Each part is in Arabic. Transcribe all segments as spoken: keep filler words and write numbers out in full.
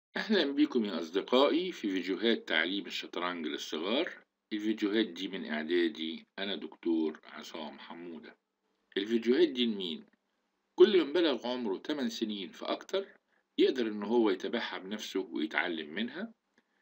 أهلا بكم يا أصدقائي في فيديوهات تعليم الشطرنج للصغار. الفيديوهات دي من إعدادي أنا دكتور عصام حمودة. الفيديوهات دي لمين؟ كل من بلغ عمره ثماني سنين فأكتر يقدر إن هو يتابعها بنفسه ويتعلم منها،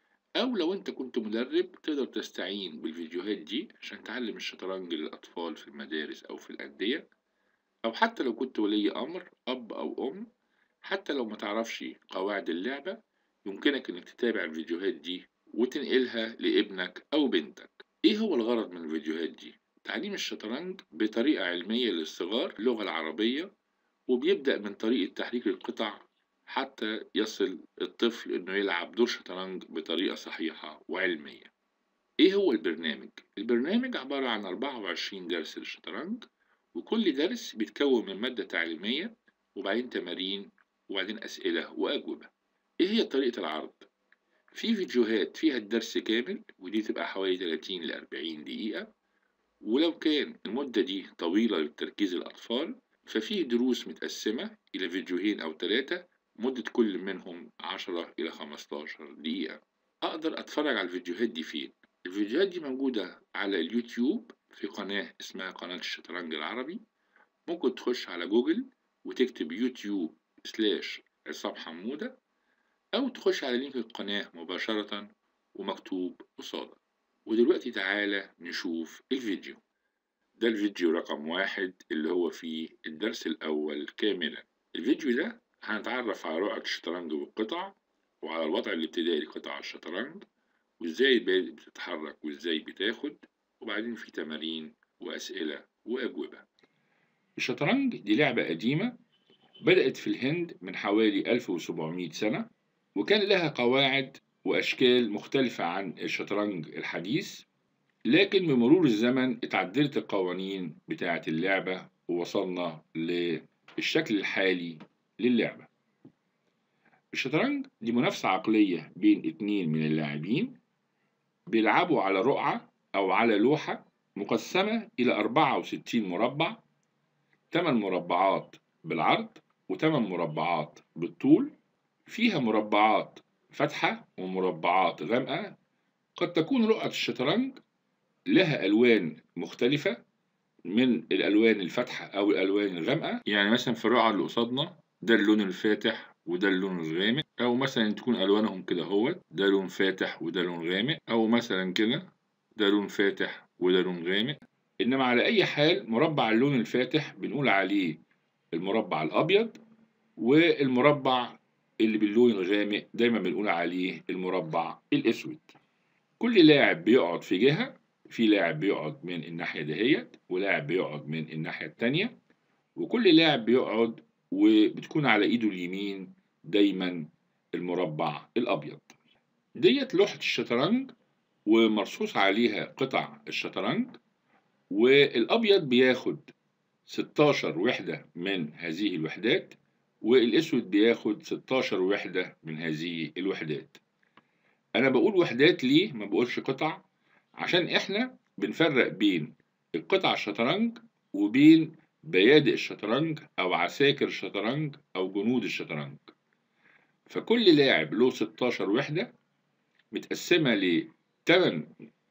أو لو أنت كنت مدرب تقدر تستعين بالفيديوهات دي عشان تعلم الشطرنج للأطفال في المدارس أو في الأندية، أو حتى لو كنت ولي أمر أب أو أم. حتى لو ما تعرفش قواعد اللعبة يمكنك إنك تتابع الفيديوهات دي وتنقلها لابنك أو بنتك. إيه هو الغرض من الفيديوهات دي؟ تعليم الشطرنج بطريقة علمية للصغار اللغة العربية، وبيبدأ من طريقة تحريك القطع حتى يصل الطفل إنه يلعب دور شطرنج بطريقة صحيحة وعلمية. إيه هو البرنامج؟ البرنامج عبارة عن أربعة وعشرين درس للشطرنج، وكل درس بيتكون من مادة تعليمية وبعدين تمارين وبعدين أسئلة وأجوبة. إيه هي طريقة العرض؟ في فيديوهات فيها الدرس كامل ودي تبقى حوالي ثلاثين ل أربعين دقيقة، ولو كان المدة دي طويلة لتركيز الأطفال ففيه دروس متقسمة إلى فيديوهين أو ثلاثة، مدة كل منهم عشرة إلى خمستاشر دقيقة. أقدر أتفرج على الفيديوهات دي فين؟ الفيديوهات دي موجودة على اليوتيوب في قناة اسمها قناة الشطرنج العربي. ممكن تخش على جوجل وتكتب يوتيوب سلاش عصام حمودة، أو تخش على لينك القناة مباشرة ومكتوب قصادك. ودلوقتي تعالى نشوف الفيديو. ده الفيديو رقم واحد اللي هو فيه الدرس الأول كاملا. الفيديو ده هنتعرف على رقعة الشطرنج والقطع، وعلى الوضع الابتدائي لقطع الشطرنج، وإزاي البيانات بتتحرك وإزاي بتاخد، وبعدين في تمارين وأسئلة وأجوبة. الشطرنج دي لعبة قديمة بدأت في الهند من حوالي ألف وسبعمائة سنة، وكان لها قواعد وأشكال مختلفة عن الشطرنج الحديث، لكن بمرور الزمن اتعدلت القوانين بتاعة اللعبة ووصلنا للشكل الحالي للعبة. الشطرنج دي منافسة عقلية بين اتنين من اللاعبين بيلعبوا على رقعة أو على لوحة مقسمة إلى أربعة وستين مربع، ثمان مربعات بالعرض وثمان مربعات بالطول، فيها مربعات فاتحة ومربعات غامقة. قد تكون رقعة الشطرنج لها ألوان مختلفة من الألوان الفاتحة أو الألوان الغامقة، يعني مثلا في الرقعة اللي قصادنا ده اللون الفاتح وده اللون الغامق، أو مثلا تكون ألوانهم كده هو ده لون فاتح وده لون غامق، أو مثلا كده ده لون فاتح وده لون غامق. إنما على أي حال مربع اللون الفاتح بنقول عليه المربع الأبيض، والمربع اللي باللون الغامق دايما بنقول عليه المربع الأسود. كل لاعب بيقعد في جهة، في لاعب بيقعد من الناحية دهيت ولاعب بيقعد من الناحية التانية، وكل لاعب بيقعد وبتكون على ايده اليمين دايما المربع الأبيض. ديت لوحة الشطرنج ومرصوص عليها قطع الشطرنج، والأبيض بياخد ستاشر وحدة من هذه الوحدات، والأسود بياخد ستاشر وحدة من هذه الوحدات. أنا بقول وحدات ليه ما بقولش قطع؟ عشان إحنا بنفرق بين القطع الشطرنج وبين بيادق الشطرنج أو عساكر الشطرنج أو جنود الشطرنج. فكل لاعب له ستاشر وحدة متقسمة ل ثمانية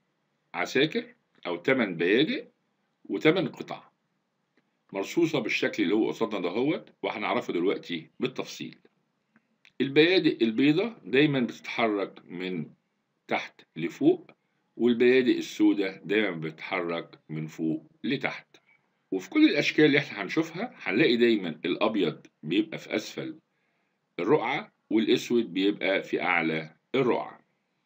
عساكر أو ثمانية بيادق و8 قطع مرصوصة بالشكل اللي هو قصادنا دهوت، وهنعرفه دلوقتي بالتفصيل. البيادق البيضة دايما بتتحرك من تحت لفوق، والبيادق السوداء دايما بتتحرك من فوق لتحت. وفي كل الأشكال اللي احنا هنشوفها هنلاقي دايما الأبيض بيبقى في أسفل الرقعة والأسود بيبقى في أعلى الرقعة.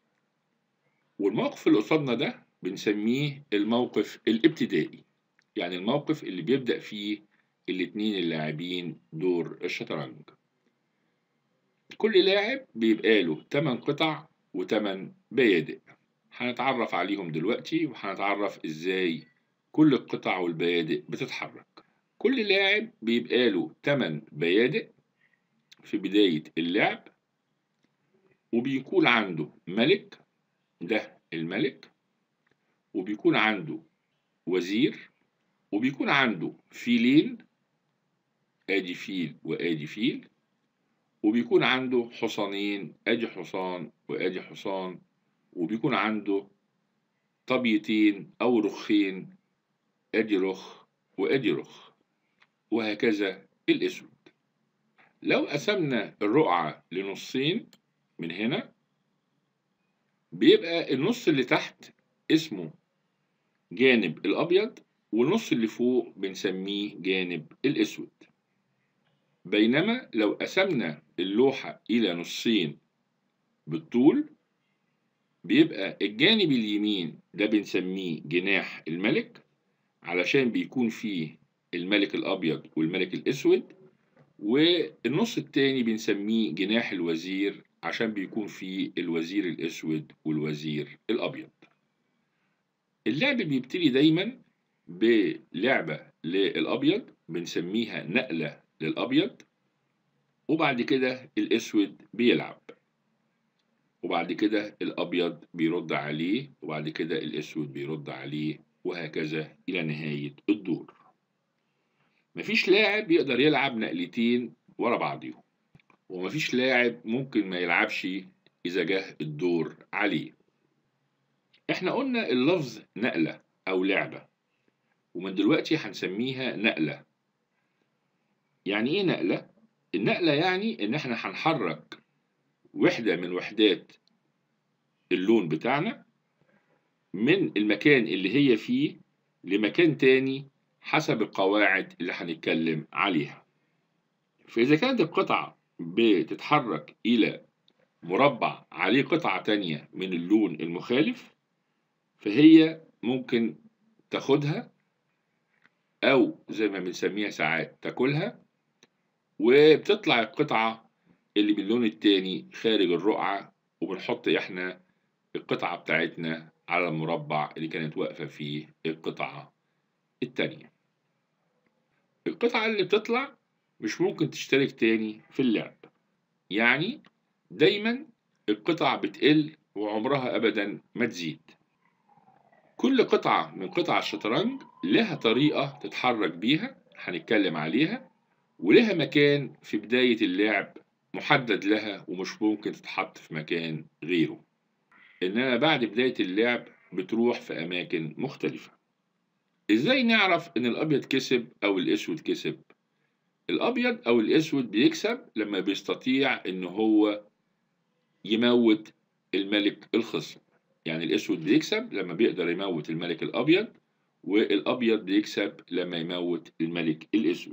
والموقف اللي قصادنا ده بنسميه الموقف الابتدائي، يعني الموقف اللي بيبدأ فيه الاتنين اللاعبين دور الشطرنج. كل لاعب بيبقى له ثمانية قطع و8 بيادق، هنتعرف عليهم دلوقتي وهنتعرف ازاي كل القطع والبيادق بتتحرك. كل لاعب بيبقى له ثمانية بيادق في بداية اللعب، وبيكون عنده ملك، ده الملك، وبيكون عنده وزير، وبيكون عنده فيلين، ادي فيل وادي فيل، وبيكون عنده حصانين، ادي حصان وادي حصان، وبيكون عنده طبيتين او رخين، ادي رخ وادي رخ، وهكذا الاسود. لو قسمنا الرقعة لنصين من هنا، بيبقى النص اللي تحت اسمه جانب الابيض، والنص اللي فوق بنسميه جانب الاسود. بينما لو قسمنا اللوحة الى نصين بالطول، بيبقى الجانب اليمين ده بنسميه جناح الملك، علشان بيكون فيه الملك الابيض والملك الاسود، والنص التاني بنسميه جناح الوزير، عشان بيكون فيه الوزير الاسود والوزير الابيض. اللعب بيبتدي دايما بلعبة للابيض بنسميها نقلة للابيض، وبعد كده الاسود بيلعب، وبعد كده الابيض بيرد عليه، وبعد كده الاسود بيرد عليه، وهكذا الى نهاية الدور. مفيش لاعب يقدر يلعب نقلتين ورا بعضيهم، ومفيش لاعب ممكن ما يلعبش اذا جه الدور عليه. احنا قلنا اللفظ نقلة او لعبة، ومن دلوقتي هنسميها نقلة. يعني ايه نقلة؟ النقلة يعني ان احنا هنحرك وحدة من وحدات اللون بتاعنا من المكان اللي هي فيه لمكان تاني حسب القواعد اللي هنتكلم عليها. فإذا كانت القطعة بتتحرك إلى مربع عليه قطعة تانية من اللون المخالف، فهي ممكن تاخدها، أو زي ما بنسميها ساعات تاكلها، وبتطلع القطعة اللي باللون التاني خارج الرقعة، وبنحط إحنا القطعة بتاعتنا على المربع اللي كانت واقفة فيه القطعة التانية. القطعة اللي بتطلع مش ممكن تشترك تاني في اللعب، يعني دايما القطع بتقل وعمرها أبدا ما تزيد. كل قطعة من قطع الشطرنج لها طريقة تتحرك بيها هنتكلم عليها، ولها مكان في بداية اللعب محدد لها، ومش ممكن تتحط في مكان غيره، إنما بعد بداية اللعب بتروح في أماكن مختلفة. إزاي نعرف إن الأبيض كسب أو الأسود كسب؟ الأبيض أو الأسود بيكسب لما بيستطيع إن هو يموت الملك الخصم. يعني الأسود بيكسب لما بيقدر يموت الملك الأبيض، والأبيض بيكسب لما يموت الملك الأسود،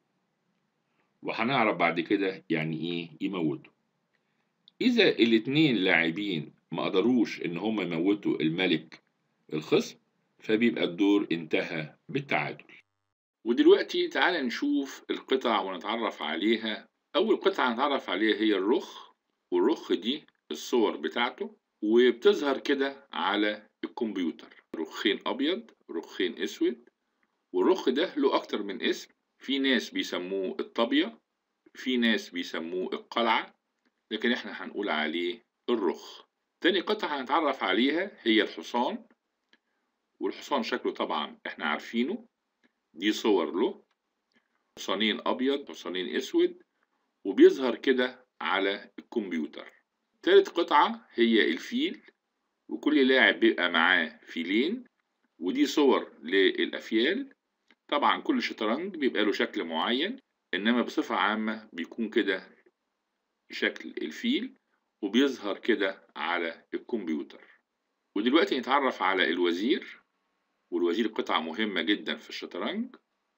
وهنعرف بعد كده يعني إيه يموته. إذا الاتنين لاعبين ما قدروش إن هم يموتوا الملك الخصم، فبيبقى الدور انتهى بالتعادل. ودلوقتي تعالى نشوف القطع ونتعرف عليها. أول قطعة نتعرف عليها هي الرخ، والرخ دي الصور بتاعته وبتظهر كده على الكمبيوتر، رخين أبيض رخين أسود. والرخ ده له أكتر من اسم، في ناس بيسموه الطابية، في ناس بيسموه القلعة، لكن احنا هنقول عليه الرخ. تاني قطعة هنتعرف عليها هي الحصان، والحصان شكله طبعا احنا عارفينه، دي صور له، حصانين أبيض حصانين أسود، وبيظهر كده على الكمبيوتر. تالت قطعة هي الفيل، وكل لاعب بيبقى معاه فيلين، ودي صور للأفيال. طبعا كل شطرنج بيبقى له شكل معين، إنما بصفة عامة بيكون كده شكل الفيل، وبيظهر كده على الكمبيوتر. ودلوقتي نتعرف على الوزير، والوزير قطعة مهمة جدا في الشطرنج،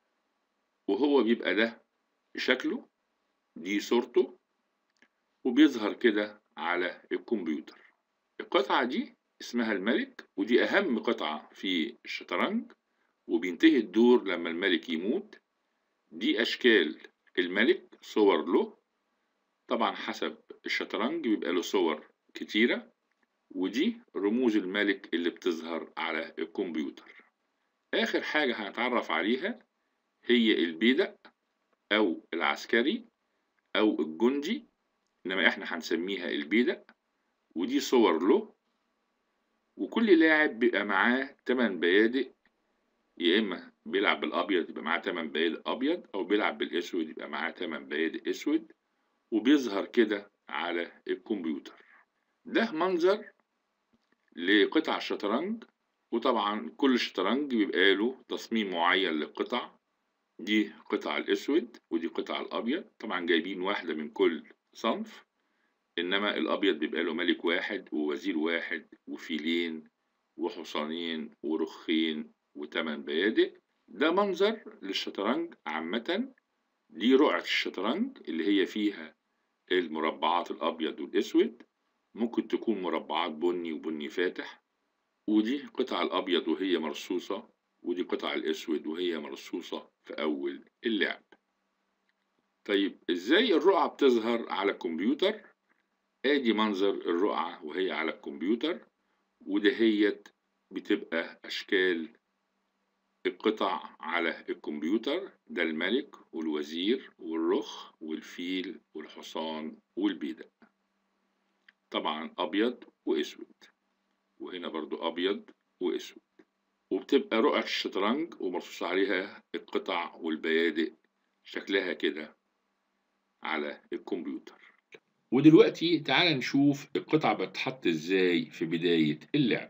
وهو بيبقى ده شكله، دي صورته، وبيظهر كده على الكمبيوتر. القطعة دي اسمها الملك، ودي أهم قطعة في الشطرنج، وبينتهي الدور لما الملك يموت. دي أشكال الملك، صور له، طبعا حسب الشطرنج بيبقى له صور كتيرة، ودي رموز الملك اللي بتظهر على الكمبيوتر. آخر حاجة هنتعرف عليها هي البيدق أو العسكري أو الجندي، إنما إحنا هنسميها البيدق، ودي صور له. وكل لاعب بيبقى معاه تمن بيادق، يا إما بيلعب بالأبيض يبقى معاه تمن بيادق أبيض، أو بيلعب بالأسود يبقى معاه تمن بيادق أسود. وبيظهر كده على الكمبيوتر. ده منظر لقطع الشطرنج، وطبعا كل شطرنج بيبقى له تصميم معين للقطع. دي قطع الأسود ودي قطع الأبيض، طبعا جايبين واحدة من كل صنف، إنما الأبيض بيبقى له ملك واحد ووزير واحد وفيلين وحصانين ورخين وتمن بيادق. ده منظر للشطرنج عامة. دي رقعة الشطرنج اللي هي فيها المربعات الأبيض والأسود، ممكن تكون مربعات بني وبني فاتح، ودي قطع الأبيض وهي مرصوصة، ودي قطع الأسود وهي مرصوصة في أول اللعب. طيب إزاي الرقعة بتظهر على الكمبيوتر؟ آدي منظر الرقعة وهي على الكمبيوتر، ودهيت بتبقى أشكال القطع على الكمبيوتر. ده الملك والوزير والرخ والفيل والحصان والبيدق، طبعا أبيض وأسود، وهنا برضو أبيض وأسود. وبتبقى رقعة الشطرنج ومرصوص عليها القطع والبيادق شكلها كده على الكمبيوتر. ودلوقتي تعال نشوف القطع بتتحط ازاي في بداية اللعب.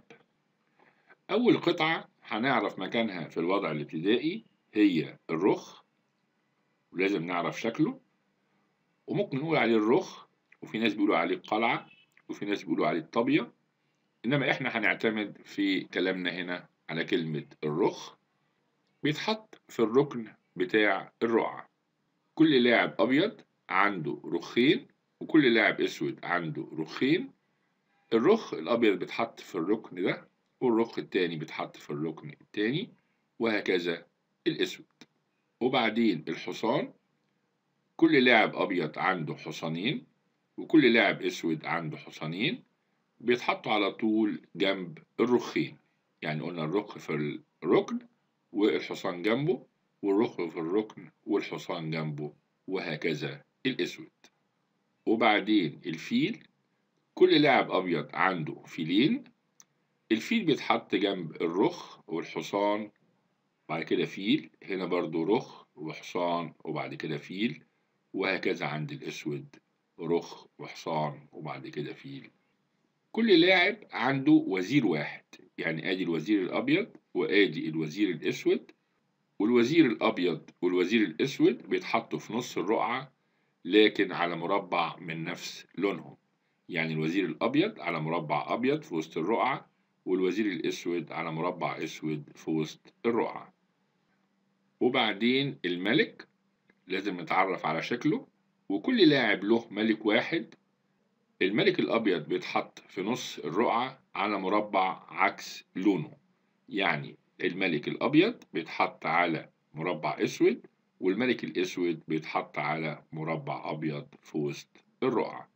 أول قطعة هنعرف مكانها في الوضع الابتدائي هي الرخ، ولازم نعرف شكله، وممكن نقول عليه الرخ، وفي ناس بيقولوا عليه القلعة، وفي ناس بيقولوا عليه الطابية، إنما إحنا هنعتمد في كلامنا هنا على كلمة الرخ. بيتحط في الركن بتاع الرقعة. كل لاعب أبيض عنده رخين، وكل لاعب أسود عنده رخين. الرخ الأبيض بيتحط في الركن ده، والرخ التاني بيتحط في الركن التاني، وهكذا الأسود. وبعدين الحصان، كل لاعب أبيض عنده حصانين، وكل لاعب أسود عنده حصانين، بيتحطوا على طول جنب الرخين. يعني قلنا الرخ في الركن والحصان جنبه، والرخ في الركن والحصان جنبه، وهكذا الأسود. وبعدين الفيل، كل لاعب أبيض عنده فيلين، الفيل بيتحط جنب الرخ والحصان، بعد كده فيل، هنا برضو رخ وحصان وبعد كده فيل، وهكذا عند الأسود رخ وحصان وبعد كده فيل. كل لاعب عنده وزير واحد، يعني آدي الوزير الأبيض وآدي الوزير الأسود، والوزير الأبيض والوزير الأسود بيتحطوا في نص الرقعة لكن على مربع من نفس لونهم. يعني الوزير الأبيض على مربع أبيض في وسط الرقعة، والوزير الأسود على مربع أسود في وسط الرقعة. وبعدين الملك لازم نتعرف على شكله، وكل لاعب له ملك واحد. الملك الأبيض بيتحط في نص الرقعة على مربع عكس لونه، يعني الملك الأبيض بيتحط على مربع أسود، والملك الأسود بيتحط على مربع أبيض في وسط الرقعة.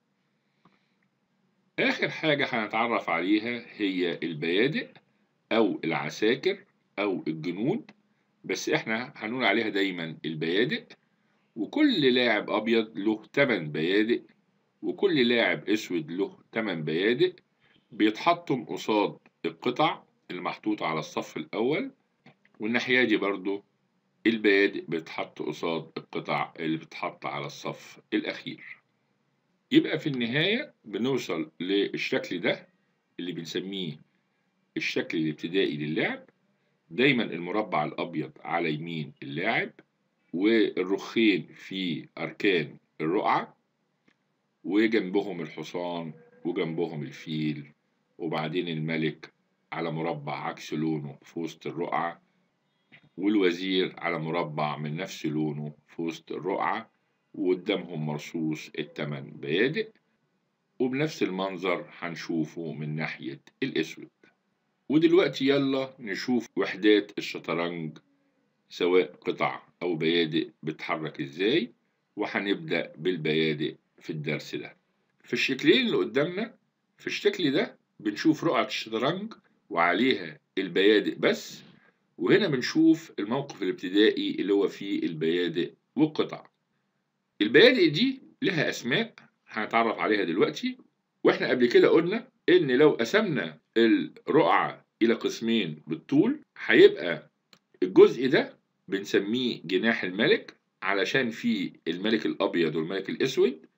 آخر حاجة هنتعرف عليها هي البيادق أو العساكر أو الجنود، بس إحنا هنقول عليها دايما البيادق. وكل لاعب أبيض له تمن بيادق، وكل لاعب أسود له تمن بيادق، بيتحطم قصاد القطع المحطوطة على الصف الأول، والناحية دي برضو البيادق بتتحط قصاد القطع اللي بتتحط على الصف الأخير. يبقى في النهاية بنوصل للشكل ده اللي بنسميه الشكل الابتدائي للعب. دايما المربع الأبيض على يمين اللاعب، والرخين في أركان الرقعة، وجنبهم الحصان وجنبهم الفيل، وبعدين الملك على مربع عكس لونه في وسط الرقعة، والوزير على مربع من نفس لونه في وسط الرقعة، وقدامهم مرصوص التمن بيادق. وبنفس المنظر هنشوفه من ناحية الأسود. ودلوقتي يلا نشوف وحدات الشطرنج سواء قطع أو بيادق بتتحرك إزاي، وهنبدأ بالبيادق في الدرس ده. في الشكلين اللي قدامنا، في الشكل ده بنشوف رقعة الشطرنج وعليها البيادق بس، وهنا بنشوف الموقف الابتدائي اللي هو فيه البيادق والقطع. البيادق دي لها أسماء هنتعرف عليها دلوقتي. واحنا قبل كده قلنا إن لو قسمنا الرقعة إلى قسمين بالطول هيبقى الجزء ده بنسميه جناح الملك، علشان فيه الملك الأبيض والملك الأسود،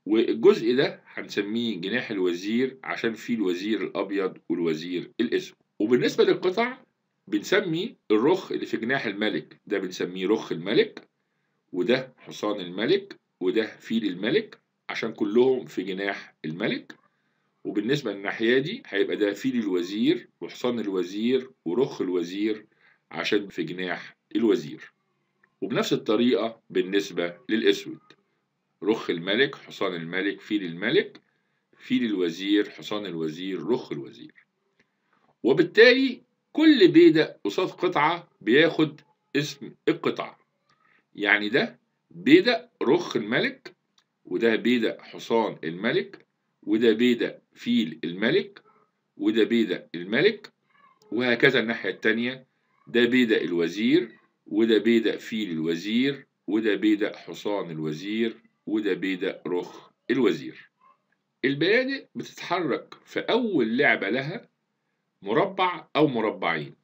والجزء ده هنسميه جناح الوزير عشان فيه الوزير الأبيض والوزير الأسود. وبالنسبة للقطع بنسمي الرخ اللي في جناح الملك ده بنسميه رخ الملك، وده حصان الملك، وده فيل الملك، عشان كلهم في جناح الملك. وبالنسبة للناحية دي هيبقى ده فيل الوزير وحصان الوزير ورخ الوزير عشان في جناح الوزير. وبنفس الطريقة بالنسبة للأسود، رخ الملك، حصان الملك، فيل الملك، فيل الوزير، حصان الوزير، رخ الوزير. وبالتالي كل بيدق قصاد قطعة بياخد اسم القطعة. يعني ده بيدق رخ الملك، وده بيدق حصان الملك، وده بيدق فيل الملك، وده بيدق الملك، وهكذا الناحية التانية، ده بيدق الوزير، وده بيدق فيل الوزير، وده بيدق حصان الوزير، وده بيدق رخ الوزير. البيادق بتتحرك في أول لعبة لها مربع أو مربعين،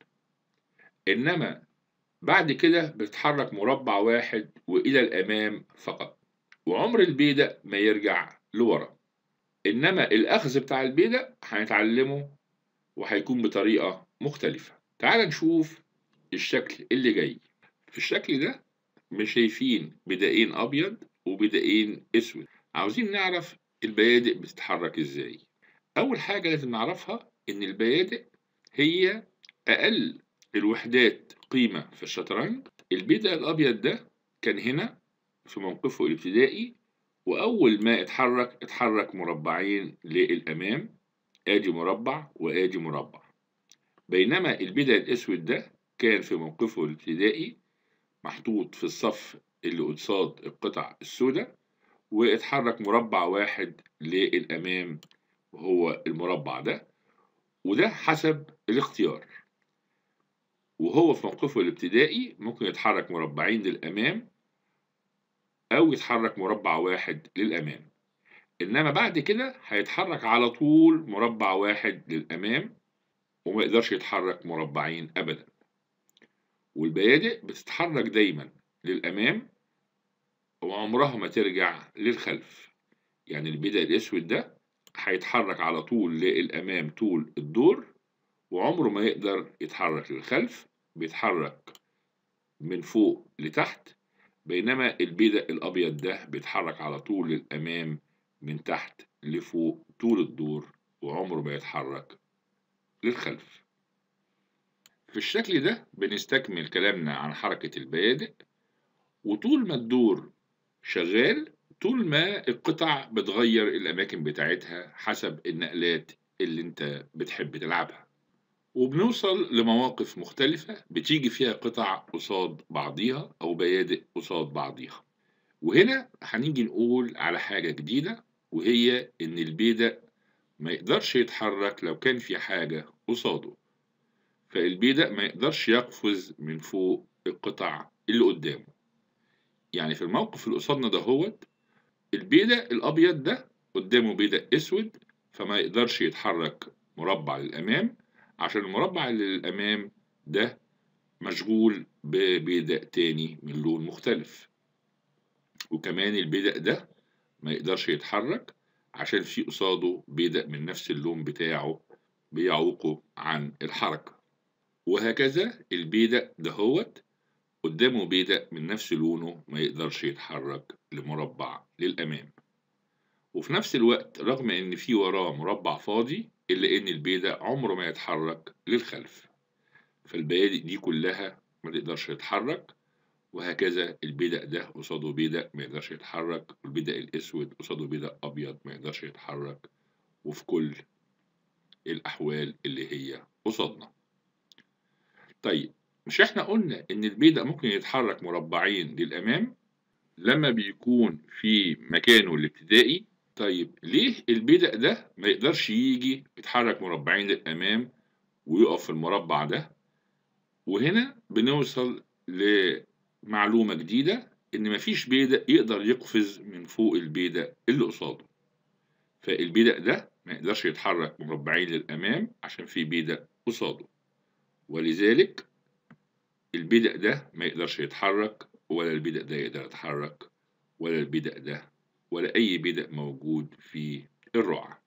إنما بعد كده بتتحرك مربع واحد وإلى الأمام فقط، وعمر البيدق ما يرجع لورا. إنما الأخذ بتاع البيدق هنتعلمه وهيكون بطريقة مختلفة. تعال نشوف الشكل اللي جاي. في الشكل ده مش شايفين بدائين أبيض وبدائين أسود. عاوزين نعرف البيادق بتتحرك إزاي. أول حاجة لازم نعرفها إن البيادق هي أقل الوحدات قيمة في الشطرنج. البيدق الأبيض ده كان هنا في موقفه الابتدائي، وأول ما اتحرك اتحرك مربعين للأمام، آدي مربع وآدي مربع. بينما البيدق الأسود ده كان في موقفه الابتدائي محطوط في الصف اللي قصاد القطع السوداء، واتحرك مربع واحد للأمام وهو المربع ده، وده حسب الاختيار. وهو في موقفه الابتدائي ممكن يتحرك مربعين للأمام أو يتحرك مربع واحد للأمام، إنما بعد كده هيتحرك على طول مربع واحد للأمام وما يقدرش يتحرك مربعين أبدا. والبيادق بتتحرك دايما للأمام وعمرها ما ترجع للخلف. يعني البيدق الأسود ده هيتحرك على طول للأمام طول الدور وعمره ما يقدر يتحرك للخلف، بيتحرك من فوق لتحت. بينما البيدق الأبيض ده بيتحرك على طول للأمام من تحت لفوق طول الدور وعمره ما يتحرك للخلف. في الشكل ده بنستكمل كلامنا عن حركة البيادق. وطول ما الدور شغال، طول ما القطع بتغير الأماكن بتاعتها حسب النقلات اللي انت بتحب تلعبها، وبنوصل لمواقف مختلفة بتيجي فيها قطع قصاد بعضيها أو بيادق قصاد بعضيها. وهنا هنيجي نقول على حاجة جديدة، وهي إن البيدق ما يقدرش يتحرك لو كان في حاجة قصاده. فالبيدق ما يقدرش يقفز من فوق القطع اللي قدامه. يعني في الموقف اللي قصادنا ده هوت، البيدق الأبيض ده قدامه بيدق أسود، فما يقدرش يتحرك مربع للأمام عشان المربع اللي للأمام ده مشغول ببيدق تاني من لون مختلف. وكمان البيدق ده ما يقدرش يتحرك عشان في قصاده بيدق من نفس اللون بتاعه بيعوقه عن الحركة. وهكذا البيدق دهوت قدامه بيدق من نفس لونه ما يقدرش يتحرك لمربع للأمام. وفي نفس الوقت رغم ان في وراه مربع فاضي الا ان البيدق عمره ما يتحرك للخلف. فالبيادق دي كلها ما تقدرش تتحرك. وهكذا البيدق ده قصاده بيدق ما يقدرش يتحرك، والبيدق الاسود قصاده بيدق ابيض ما يقدرش يتحرك، وفي كل الاحوال اللي هي قصادنا. طيب، مش احنا قلنا ان البيدق ممكن يتحرك مربعين للامام لما بيكون في مكانه الابتدائي؟ طيب ليه البيدق ده ما يقدرش يجي يتحرك مربعين للامام ويقف في المربع ده؟ وهنا بنوصل لمعلومة جديدة، إن مفيش بيدق يقدر يقفز من فوق البيدق اللي قصاده. فالبيدق ده ما يقدرش يتحرك مربعين للأمام عشان في بيدق قصاده، ولذلك البيدق ده ما يقدرش يتحرك، ولا البيدق ده يقدر يتحرك، ولا البيدق ده ولا أي بدأ موجود في الرقعة.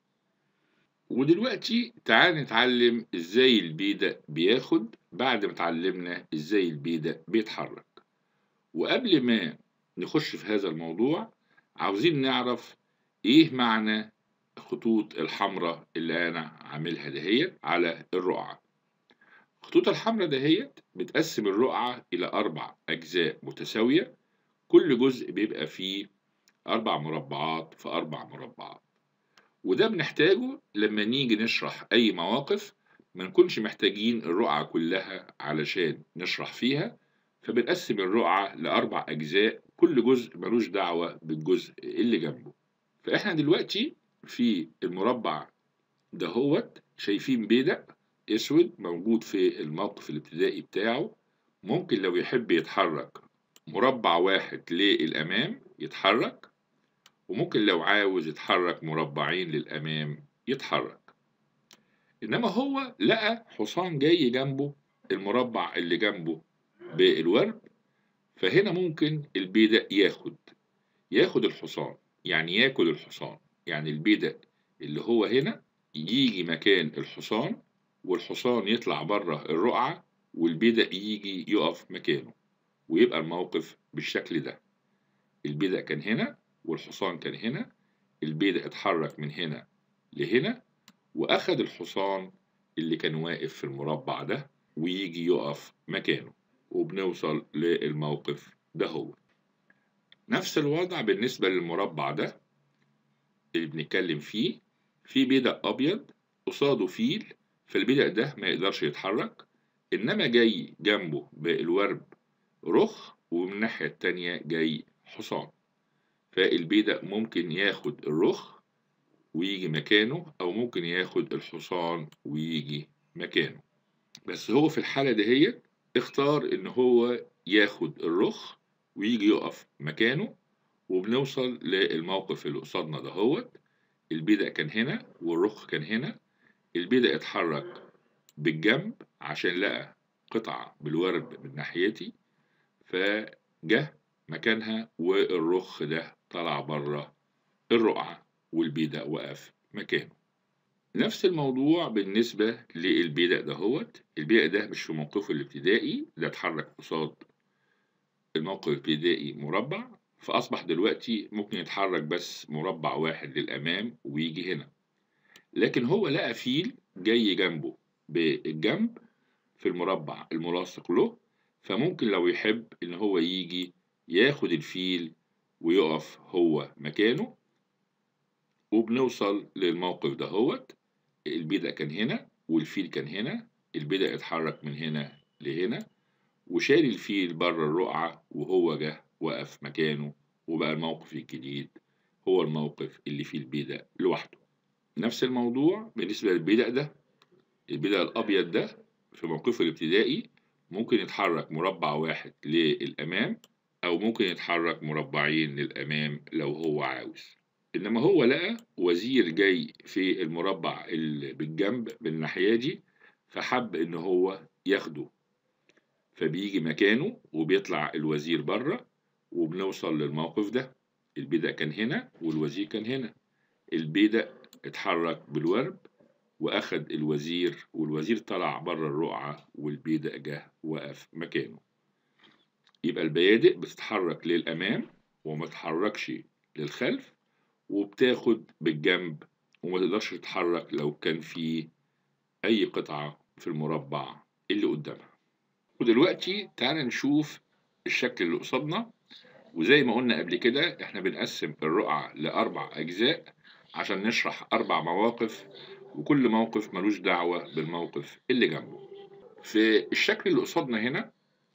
ودلوقتي تعال نتعلم إزاي البيدق بياخد بعد ما اتعلمنا إزاي البيدق بيتحرك. وقبل ما نخش في هذا الموضوع عاوزين نعرف إيه معنى الخطوط الحمراء اللي أنا عاملها دهيت على الرقعة. الخطوط الحمراء دهيت بتقسم الرقعة إلى أربع أجزاء متساوية، كل جزء بيبقى فيه أربع مربعات في أربع مربعات، وده بنحتاجه لما نيجي نشرح أي مواقف ما نكونش محتاجين الرقعة كلها علشان نشرح فيها، فبنقسم الرقعة لأربع أجزاء كل جزء ملوش دعوة بالجزء اللي جنبه. فإحنا دلوقتي في المربع دهوت شايفين بيدق أسود موجود في الموقف الابتدائي بتاعه، ممكن لو يحب يتحرك مربع واحد للأمام يتحرك، وممكن لو عاوز يتحرك مربعين للأمام يتحرك. إنما هو لقى حصان جاي جنبه المربع اللي جنبه بالورب، فهنا ممكن البيدق ياخد ياخد الحصان، يعني ياكل الحصان، يعني البيدق اللي هو هنا يجي مكان الحصان والحصان يطلع بره الرقعة والبيدق يجي يقف مكانه، ويبقى الموقف بالشكل ده. البيدق كان هنا والحصان كان هنا، البيدق اتحرك من هنا لهنا وأخد الحصان اللي كان واقف في المربع ده ويجي يقف مكانه، وبنوصل للموقف ده. هو نفس الوضع بالنسبة للمربع ده اللي بنتكلم فيه، في بيدق أبيض قصاده فيل، فالبيدق ده ما يقدرش يتحرك، إنما جاي جنبه بالورب رخ، ومن الناحية التانية جاي حصان، فالبيدق ممكن ياخد الرخ ويجي مكانه، أو ممكن ياخد الحصان ويجي مكانه. بس هو في الحالة دهيت اختار إن هو ياخد الرخ ويجي يقف مكانه، وبنوصل للموقف اللي قصادنا دهوت. البيدق كان هنا والرخ كان هنا، البيدق اتحرك بالجنب عشان لقى قطعة بالورب من ناحيتي فجه مكانها، والرخ ده طلع بره الرقعة والبيدق وقف مكانه. نفس الموضوع بالنسبة للبيدق دهوت، البيدق ده مش في موقفه الابتدائي، ده اتحرك قصاد الموقف الابتدائي مربع، فأصبح دلوقتي ممكن يتحرك بس مربع واحد للأمام ويجي هنا. لكن هو لقى فيل جاي جنبه بالجنب في المربع الملاصق له، فممكن لو يحب إن هو يجي ياخد الفيل ويقف هو مكانه، وبنوصل للموقف دهوت. البيدق كان هنا والفيل كان هنا، البيدق اتحرك من هنا لهنا وشال الفيل بره الرقعة وهو جه وقف مكانه، وبقى الموقف الجديد هو الموقف اللي فيه البيدق لوحده. نفس الموضوع بالنسبة للبيدق ده، البيدق الأبيض ده في موقفه الابتدائي ممكن يتحرك مربع واحد للأمام، أو ممكن يتحرك مربعين للأمام لو هو عاوز. إنما هو لقى وزير جاي في المربع اللي بالجنب بالناحية دي، فحب إن هو ياخده، فبيجي مكانه وبيطلع الوزير بره، وبنوصل للموقف ده. البيدق كان هنا والوزير كان هنا، البيدق اتحرك بالورب وأخد الوزير، والوزير طلع بره الرقعة والبيدق جه وقف مكانه. يبقى البيادق بتتحرك للأمام وما تتحركش للخلف، وبتاخد بالجنب وما تقدرش تتحرك لو كان في أي قطعة في المربع اللي قدامها. ودلوقتي تعالى نشوف الشكل اللي قصادنا. وزي ما قلنا قبل كده احنا بنقسم الرقعة لأربع أجزاء عشان نشرح أربع مواقف، وكل موقف ملوش دعوة بالموقف اللي جنبه. في الشكل اللي قصادنا هنا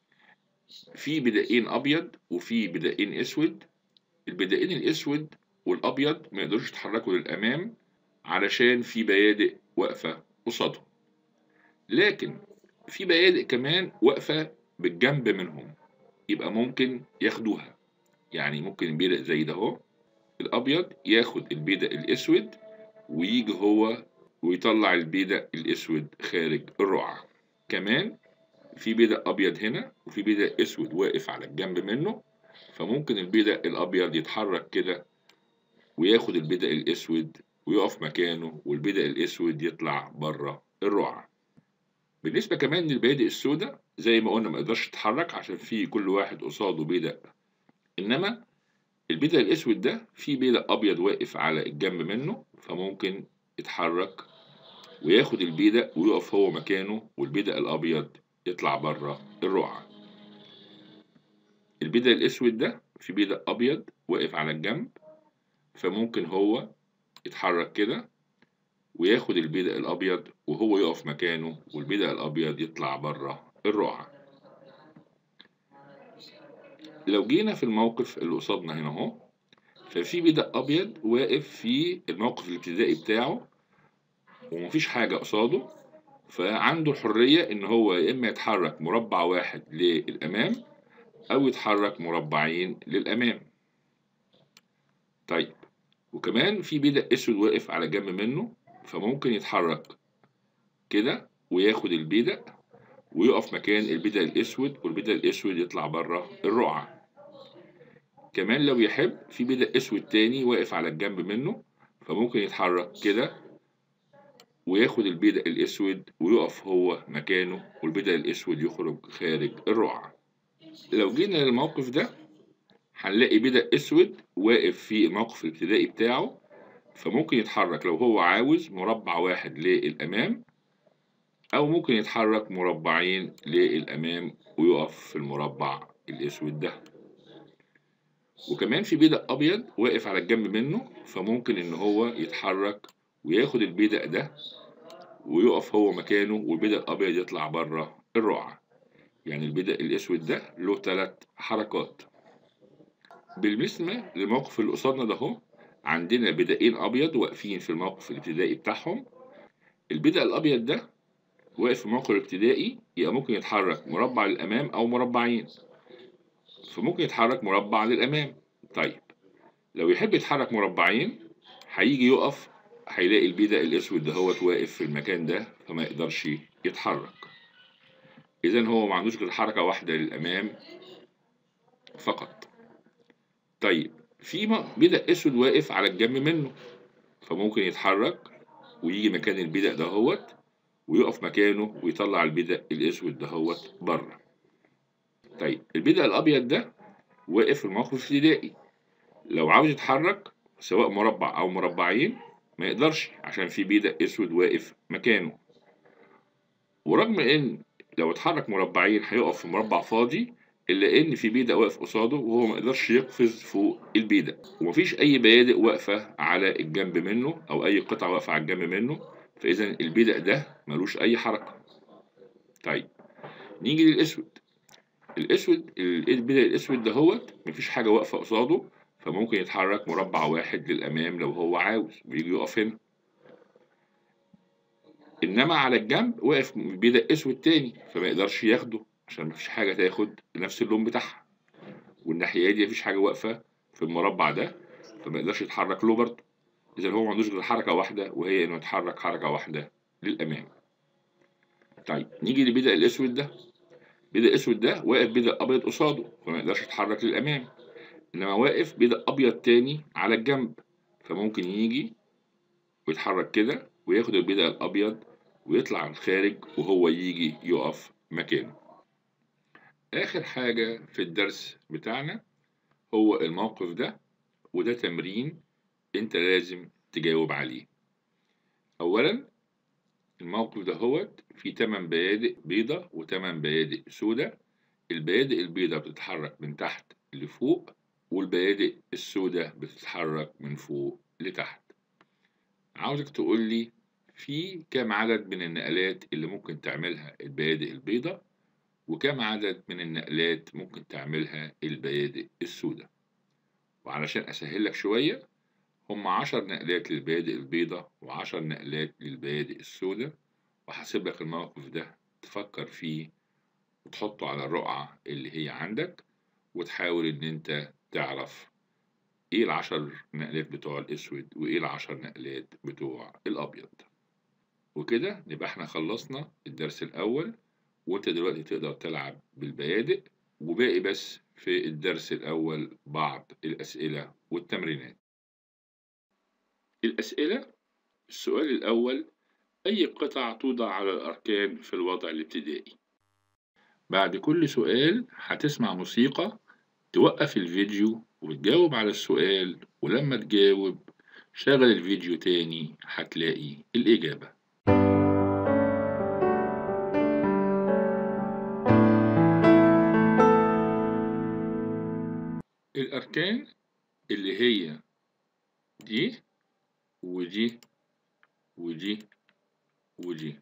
في بدائين أبيض وفي بدائين أسود. البدائين الأسود والأبيض ما يقدروش يتحركوا للأمام علشان في بيادق واقفة قصادهم، لكن في بيادق كمان واقفة بالجنب منهم، يبقى ممكن ياخدوها. يعني ممكن البيدق زي ده اهو الأبيض ياخد البيدق الأسود ويجي هو ويطلع البيدق الأسود خارج الرقعة. كمان في بيدق أبيض هنا وفي بيدق أسود واقف على الجنب منه، فممكن البيدق الأبيض يتحرك كده وياخد البدء الأسود ويقف مكانه والبدء الأسود يطلع بره الرقعة. بالنسبة كمان للبيادق السوداء زي ما قلنا ما يقدرش يتحرك عشان في كل واحد قصاده بدء، إنما البدء الأسود ده في بدء أبيض واقف على الجنب منه فممكن يتحرك وياخد البدء ويقف هو مكانه والبدء الأبيض يطلع بره الرقعة. البدء الأسود ده في بدء أبيض واقف على الجنب فممكن هو يتحرك كده وياخد البدء الأبيض وهو يقف مكانه والبدء الأبيض يطلع بره الرقعة. لو جينا في الموقف اللي قصادنا هنا اهو، ففي بدء أبيض واقف في الموقف الابتدائي بتاعه ومفيش حاجة قصاده، فعنده الحرية إن هو يا إما يتحرك مربع واحد للأمام أو يتحرك مربعين للأمام. طيب وكمان في بدء أسود واقف على جنب منه فممكن يتحرك كده وياخد البدء ويقف مكان البدء الأسود والبدء الأسود يطلع بره الرقعة. كمان لو يحب في بدء أسود تاني واقف على الجنب منه فممكن يتحرك كده وياخد البدء الأسود ويقف هو مكانه والبدء الأسود يخرج خارج الرقعة. لو جينا للموقف ده هنلاقي بدء أسود واقف في الموقف الابتدائي بتاعه فممكن يتحرك لو هو عاوز مربع واحد للأمام أو ممكن يتحرك مربعين للأمام ويقف في المربع الأسود ده. وكمان في بدء أبيض واقف على الجنب منه فممكن إن هو يتحرك وياخد البدء ده ويقف هو مكانه والبدء الأبيض يطلع بره الرقعة. يعني البدء الأسود ده له ثلاث حركات. بالنسبة للموقف اللي قصادنا ده اهو عندنا بدائين أبيض واقفين في الموقف الابتدائي بتاعهم. البدء الأبيض ده واقف في الموقف الابتدائي يبقى ممكن يتحرك مربع للأمام أو مربعين، فممكن يتحرك مربع للأمام. طيب لو يحب يتحرك مربعين هيجي يقف هيلاقي البدء الأسود دهوت واقف في المكان ده فما يقدرش يتحرك. إذا هو ما عندوش غير حركة واحدة للأمام فقط. طيب في بدء أسود واقف على الجنب منه فممكن يتحرك ويجي مكان البدء دهوت ويقف مكانه ويطلع البدء الأسود دهوت بره. طيب البدء الأبيض ده واقف في الموقف الابتدائي، لو عاوز يتحرك سواء مربع أو مربعين ما يقدرش عشان في بدء أسود واقف مكانه. ورغم إن لو اتحرك مربعين هيقف في مربع فاضي إلا إن في بدء واقف قصاده وهو ما يقدرش يقفز فوق البدء، ومفيش أي بيادق واقفة على الجنب منه أو أي قطعة واقفة على الجنب منه، فإذا البدء ده ملوش أي حركة. طيب نيجي للأسود. الأسود البدء الأسود دهوت مفيش حاجة واقفة قصاده فممكن يتحرك مربع واحد للأمام لو هو عاوز ويجي يقف هنا. إنما على الجنب واقف بدء أسود تاني فما يقدرش ياخده عشان مفيش حاجة تاخد نفس اللون بتاعها، والناحية دي مفيش حاجة واقفة في المربع ده فما يقدرش يتحرك له برضه. إذا هو ما عندوش غير حركة واحدة وهي إنه يتحرك حركة واحدة للأمام. طيب نيجي للبدء الأسود ده. بدء الأسود ده واقف بدء أبيض قصاده فما يقدرش يتحرك للأمام، إنما واقف بدء أبيض تاني على الجنب فممكن يجي ويتحرك كده وياخد البدء الأبيض ويطلع الخارج وهو يجي يقف مكانه. آخر حاجة في الدرس بتاعنا هو الموقف ده، وده تمرين انت لازم تجاوب عليه. أولا الموقف ده هو فيه تمن بيادق بيضة وتمن بيادق سودة. البيادق البيضة بتتحرك من تحت لفوق والبيادق السودة بتتحرك من فوق لتحت. عاوزك تقول لي في كام عدد من النقلات اللي ممكن تعملها البيادق البيضة وكم عدد من النقلات ممكن تعملها البيادق السوداء. وعلشان أسهل لك شوية هم عشر نقلات للبيادق البيضة وعشر نقلات للبيادق السوداء، وهسيب لك الموقف ده تفكر فيه وتحطه على الرقعة اللي هي عندك وتحاول إن أنت تعرف إيه العشر نقلات بتوع الأسود وإيه العشر نقلات بتوع الأبيض. وكده نبقى احنا خلصنا الدرس الأول، وانت دلوقتي تقدر تلعب بالبيادق، وباقي بس في الدرس الأول بعض الأسئلة والتمرينات. الأسئلة: السؤال الأول: أي قطع توضع على الأركان في الوضع الابتدائي؟ بعد كل سؤال هتسمع موسيقى، توقف الفيديو وتجاوب على السؤال، ولما تجاوب شغل الفيديو تاني هتلاقي الإجابة. الأركان اللي هي دي ودي ودي ودي،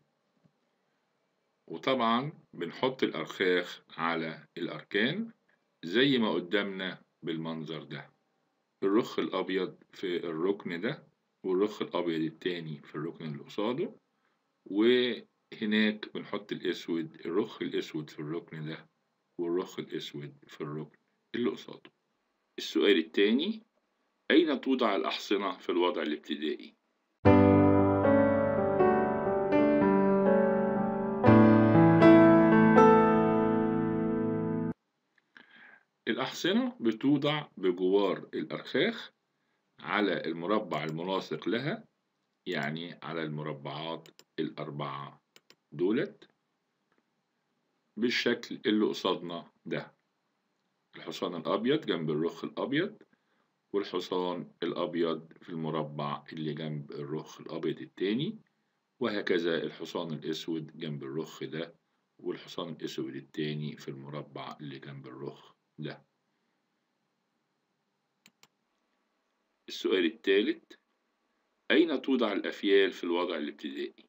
وطبعا بنحط الأرخاخ على الأركان زي ما قدامنا بالمنظر ده، الرخ الأبيض في الركن ده والرخ الأبيض التاني في الركن اللي قصاده، وهناك بنحط الأسود، الرخ الأسود في الركن ده والرخ الأسود في الركن اللي قصاده. السؤال التاني: أين توضع الأحصنة في الوضع الابتدائي؟ الأحصنة بتوضع بجوار الأرخاخ على المربع الملاصق لها، يعني على المربعات الأربعة دولت بالشكل اللي قصادنا ده، الحصان الأبيض جنب الرخ الأبيض، والحصان الأبيض في المربع اللي جنب الرخ الأبيض التاني، وهكذا الحصان الأسود جنب الرخ ده، والحصان الأسود التاني في المربع اللي جنب الرخ ده. السؤال الثالث: أين توضع الأفيال في الوضع الابتدائي؟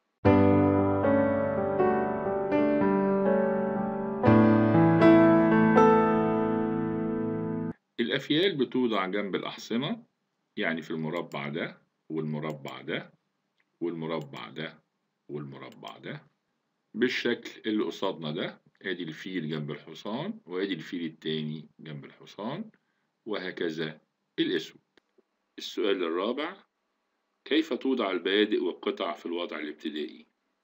الأفيال بتوضع جنب الأحصنة، يعني في المربع ده والمربع ده والمربع ده والمربع ده بالشكل اللي قصادنا ده، ادي الفيل جنب الحصان وادي الفيل التاني جنب الحصان، وهكذا الأسود. السؤال الرابع: كيف توضع البيادق والقطع في الوضع الابتدائي؟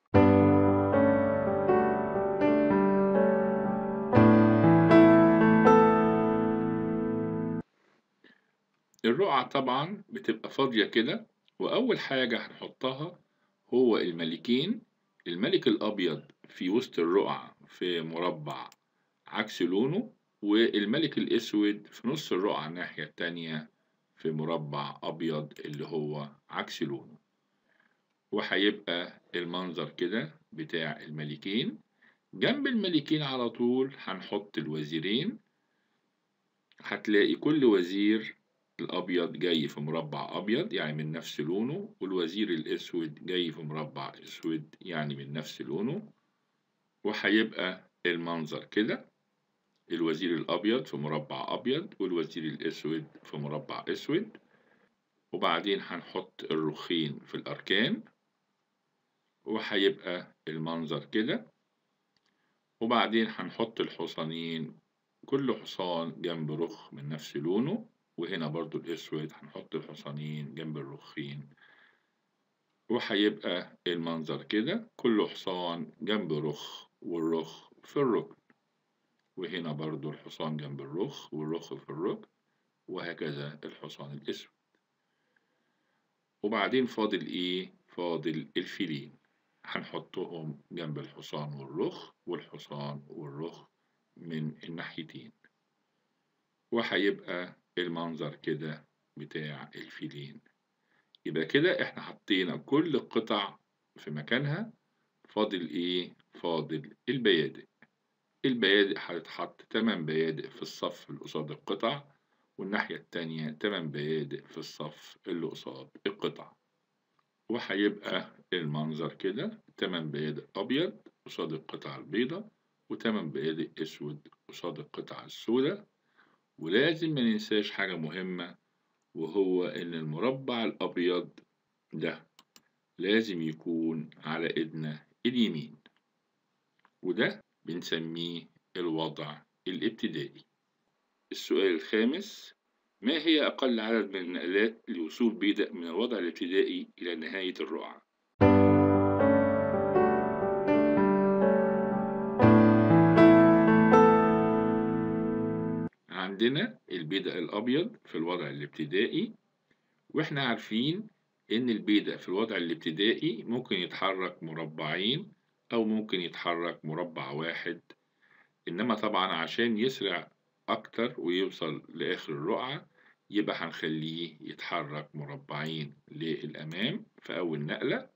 الرقعة طبعا بتبقى فاضية كده، وأول حاجة هنحطها هو الملكين، الملك الأبيض في وسط الرقعة في مربع عكس لونه، والملك الأسود في نص الرقعة الناحية التانية في مربع أبيض اللي هو عكس لونه، وهيبقى المنظر كده بتاع الملكين. جنب الملكين على طول هنحط الوزيرين، هتلاقي كل وزير الأبيض جاي في مربع أبيض يعني من نفس لونه، والوزير الأسود جاي في مربع أسود يعني من نفس لونه، وهيبقى المنظر كده، الوزير الأبيض في مربع أبيض والوزير الأسود في مربع أسود. وبعدين هنحط الرخين في الأركان وهيبقى المنظر كده، وبعدين هنحط الحصانين كل حصان جنب رخ من نفس لونه، وهنا برضو الأسود هنحط الحصانين جنب الرخين، وهيبقى المنظر كده كل حصان جنب رخ والرخ في الركن، وهنا برضو الحصان جنب الرخ والرخ في الركن، وهكذا الحصان الأسود. وبعدين فاضل إيه؟ فاضل الفيلين، هنحطهم جنب الحصان والرخ والحصان والرخ من الناحيتين، وهيبقى المنظر كده بتاع الفيلين. يبقى كده احنا حطينا كل القطع في مكانها، فاضل ايه؟ فاضل البيادق. البيادق هتتحط تمن بيادق في الصف اللي قصاد القطع، والناحية التانية تمن بيادق في الصف اللي قصاد القطع، وهيبقى المنظر كده تمن بيادق أبيض قصاد القطع البيضة، وتمن بيادق أسود قصاد القطع السوداء. ولازم ما ننساش حاجة مهمة، وهو إن المربع الأبيض ده لازم يكون على إيدنا اليمين، وده بنسميه الوضع الابتدائي. السؤال الخامس: ما هي أقل عدد من النقلات لوصول بيدق من الوضع الابتدائي إلى نهاية الرقعة؟ عندنا البيدق الأبيض في الوضع الابتدائي، وإحنا عارفين إن البيدق في الوضع الابتدائي ممكن يتحرك مربعين أو ممكن يتحرك مربع واحد، إنما طبعا عشان يسرع أكتر ويوصل لآخر الرقعة يبقى هنخليه يتحرك مربعين للأمام في أول نقلة،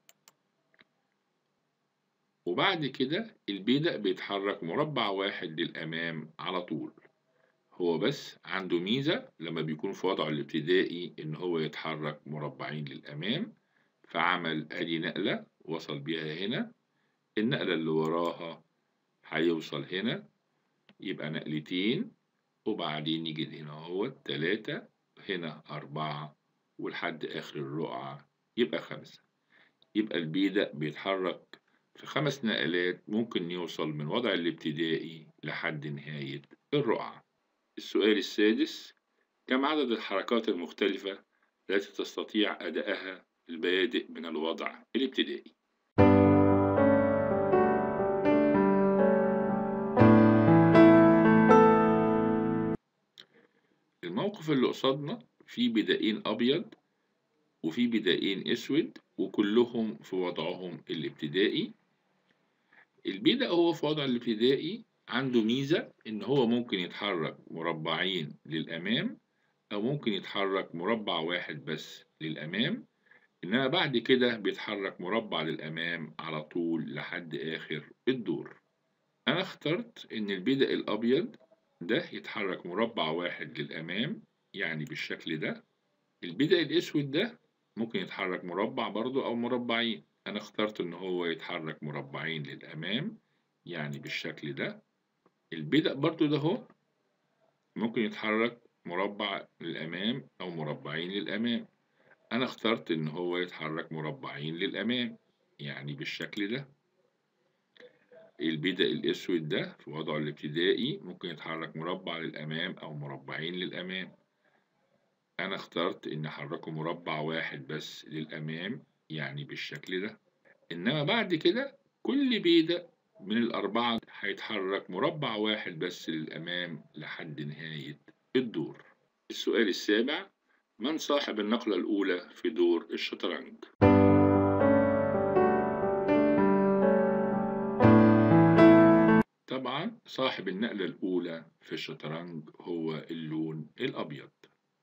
وبعد كده البيدق بيتحرك مربع واحد للأمام على طول. هو بس عنده ميزة لما بيكون في وضعه الابتدائي إن هو يتحرك مربعين للأمام، فعمل أدي نقلة وصل بيها هنا، النقلة اللي وراها هيوصل هنا يبقى نقلتين، وبعدين يجي هنا هو تلاتة، هنا أربعة، ولحد آخر الرقعة يبقى خمسة. يبقى البيدق بيتحرك في خمس نقلات ممكن يوصل من وضع الابتدائي لحد نهاية الرقعة. السؤال السادس: كم عدد الحركات المختلفة التي تستطيع أداءها البيادق من الوضع الابتدائي؟ الموقف اللي قصادنا فيه بدائين أبيض وفيه بدائين أسود وكلهم في وضعهم الابتدائي. البيدق هو في وضع الابتدائي عنده ميزة إن هو ممكن يتحرك مربعين للأمام أو ممكن يتحرك مربع واحد بس للأمام، إنما بعد كده بيتحرك مربع للأمام على طول لحد آخر الدور. أنا اخترت إن البيدق الأبيض ده يتحرك مربع واحد للأمام يعني بالشكل ده. البيدق الأسود ده ممكن يتحرك مربع برضو أو مربعين، أنا اخترت إن هو يتحرك مربعين للأمام يعني بالشكل ده. البيدق برضو ده هو ممكن يتحرك مربع للأمام أو مربعين للأمام، أنا اخترت إن هو يتحرك مربعين للأمام يعني بالشكل ده. البيدق الأسود ده في وضعه الابتدائي ممكن يتحرك مربع للأمام أو مربعين للأمام، أنا اخترت إن أحركه مربع واحد بس للأمام يعني بالشكل ده. إنما بعد كده كل بيدق من الأربعة هيتحرك مربع واحد بس للأمام لحد نهاية الدور. السؤال السابع: من صاحب النقلة الأولى في دور الشطرنج؟ طبعا صاحب النقلة الأولى في الشطرنج هو اللون الأبيض.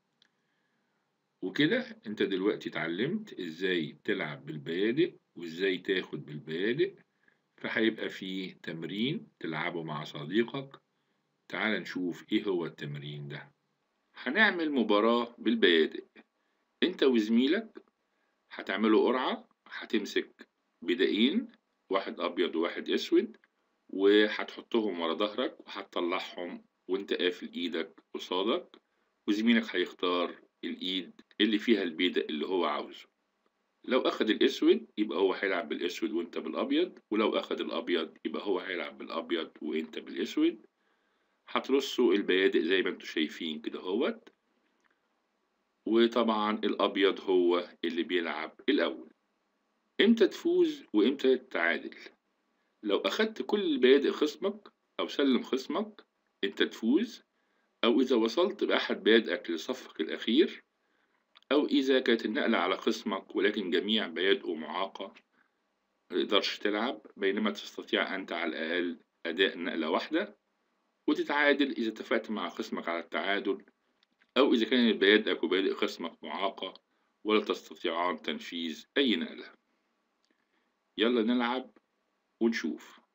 وكده انت دلوقتي اتعلمت ازاي تلعب بالبيادق وازاي تاخد بالبيادق، فهيبقى فيه تمرين تلعبه مع صديقك. تعال نشوف ايه هو التمرين ده. هنعمل مباراة بالبيادق، انت وزميلك هتعملوا قرعة، هتمسك بدائين واحد ابيض وواحد اسود وهتحطهم ورا ظهرك وهتطلعهم وانت قافل ايدك قصادك، وزميلك هيختار الايد اللي فيها البيدق اللي هو عاوزه. لو اخد الاسود يبقى هو هيلعب بالاسود وانت بالابيض، ولو اخد الابيض يبقى هو هيلعب بالابيض وانت بالاسود. هترصوا البيادق زي ما انتوا شايفين كده اهوت، وطبعا الابيض هو اللي بيلعب الاول. امتى تفوز وامتى تتعادل؟ لو اخدت كل بيادق خصمك او سلم خصمك انت تفوز، او اذا وصلت باحد بيادقك لصفك الاخير، او اذا كانت النقلة على خصمك ولكن جميع بيادقه معاقة متقدرش تلعب، بينما تستطيع انت على الاقل اداء نقلة واحدة. وتتعادل اذا اتفقت مع خصمك على التعادل، او اذا كانت بيادقك وبيادق خصمك معاقة ولا تستطيعان تنفيذ اي نقلة. يلا نلعب ونشوف.